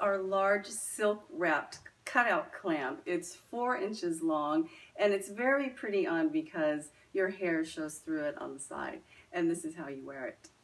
our large silk wrapped cutout clamp. It's 4 inches long and it's very pretty on because your hair shows through it on the side. And this is how you wear it.